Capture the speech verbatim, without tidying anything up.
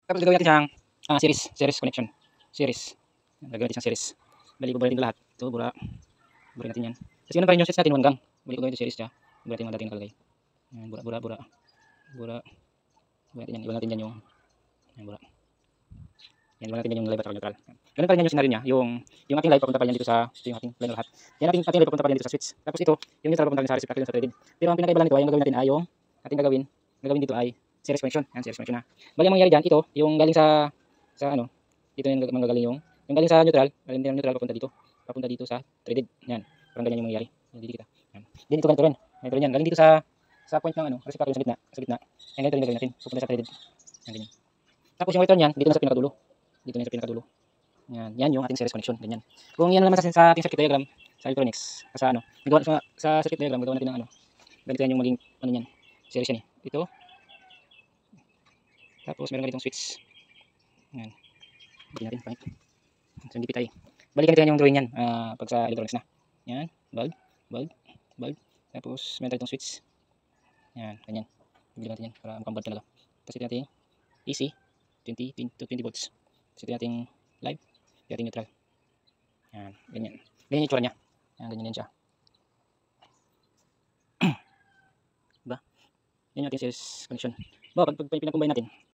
Tapos gagawin natin siyang ah, series, series connection. Series. Gagawin natin siyang series. Bali ko natin lahat. Ito, bura. Bura natin yan. Kasi ganun pa rin yung sets natin, one gang. Bali ko gawin ito series siya. Bura natin yung mga dating nakalagay. Yan, bura, bura, bura. Bura. Bura natin yan. Iwan natin yan yung yan, bura. Yan, iwan natin yan yung live at saka neutral. Ganun pa rin yan yung scenario niya. Yung, yung ating live papunta pa rin yan dito sa, ito yung ating line lahat. Yan ating, ating live papunta pa rin dito sa switch. Tapos ito, yung neutral papunta rin sa receipt natin sa threaded. Pero ang pinakaiba lang nito ay yung gagawin natin ay yung ating gagawin, gagawin dito ay series connection. Yan, series connection na. Bali ang mangyayari dyan, ito, yung galing sa, sa ano, dito yung manggagaling yung, yung galing sa neutral, galing din neutral papunta dito, papunta dito sa threaded. Yan, parang ganyan yung mangyayari. Yan, dito kita. Yan. Din ito ganito rin. Ganito rin yan. Galing dito sa, sa point ng ano, receptacle sa gitna, sa gitna. Yan, ganito rin gagawin natin. Pupunta sa threaded. Yan, ganyan. Tapos yung return yan, dito na sa pinakadulo. Dito na sa pinakadulo. Yan, yan yung ating series connection, ganyan. Kung yan naman sa, sa ating circuit diagram, sa electronics, sa ano, magawa sa, sa circuit diagram, gagawa natin ng ano, ganito yan yung maging, ano yan, series yan eh. Ito. Tapos meron ganitong switch. Yan. Bigyan natin, pangit. So, hindi pitay. Balikan natin yung drawing yan, uh, pag sa electronics na. Yan, bulb, bulb, bulb. Tapos meron ganitong switch. Yan, ganyan. Bigyan natin yan, para mukhang bulb talaga. Tapos ito natin A C, twenty to twenty volts. Tapos ito natin live, ito natin neutral. Yan, ganyan. Ganyan yung itsura niya. Yan, ganyan yan siya. Diba? Yan yung ating series connection. Diba, pag, pag, pag pinakumbay natin,